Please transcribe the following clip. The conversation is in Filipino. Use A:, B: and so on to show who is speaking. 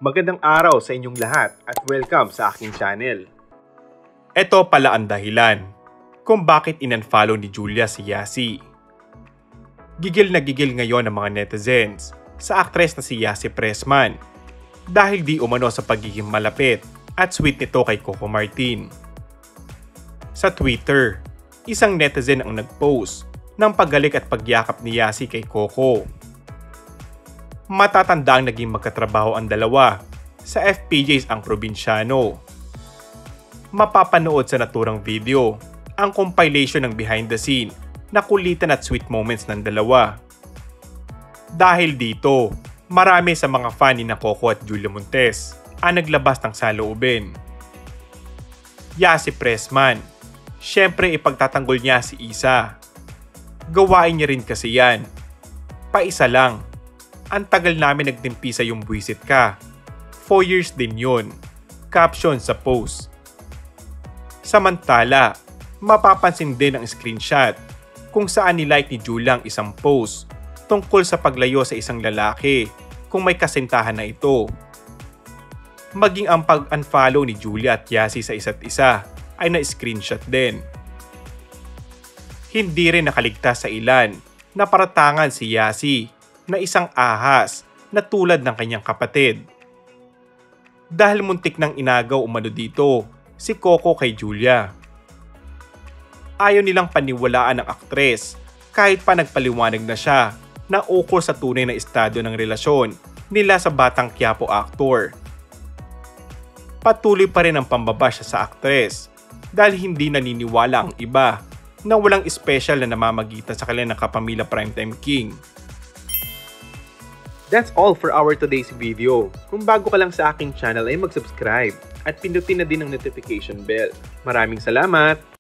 A: Magandang araw sa inyong lahat at welcome sa aking channel.
B: Ito pala ang dahilan kung bakit in-unfollow ni Julia si Yassi. Gigil na gigil ngayon ang mga netizens sa aktres na si Yassi Pressman dahil di umano sa pagiging malapit at sweet nito kay Coco Martin. Sa Twitter, isang netizen ang nag-post ng paghalik at pagyakap ni Yassi kay Coco. Matatanda ang naging magkatrabaho ang dalawa sa FPJs ang probinsyano. Mapapanood sa naturang video ang compilation ng behind the scene na kulitan at sweet moments ng dalawa. Dahil dito, marami sa mga fan ni Coco at Julia Montes ang naglabas ng saloobin. Yassi Pressman, syempre ipagtatanggol niya si Isa. Gawain niya rin kasi yan. Paisa lang. Ang tagal namin nagtimpi sa yung buwisit ka. 4 years din yun. Caption sa post. Samantala, mapapansin din ang screenshot kung saan nilike ni Julia ang isang post tungkol sa paglayo sa isang lalaki kung may kasintahan na ito. Maging ang pag-unfollow ni Julia at Yassi sa isa't isa ay na-screenshot din. Hindi rin nakaligtas sa ilan na paratangan si Yassi na isang ahas na tulad ng kanyang kapatid. Dahil muntik nang inagaw umano dito si Coco kay Julia. Ayaw nilang paniwalaan ng aktres kahit pa nagpaliwanag na siya na ukol sa tunay na estado ng relasyon nila sa Batang Quiapo actor. Patuloy pa rin ang pambabash sa aktres dahil hindi naniniwala ang iba na walang special na namamagitan sa kanilang kapamilya Primetime King.
A: That's all for our today's video. Kung bago ka lang sa aking channel ay mag-subscribe at pindutin na din ang notification bell. Maraming salamat!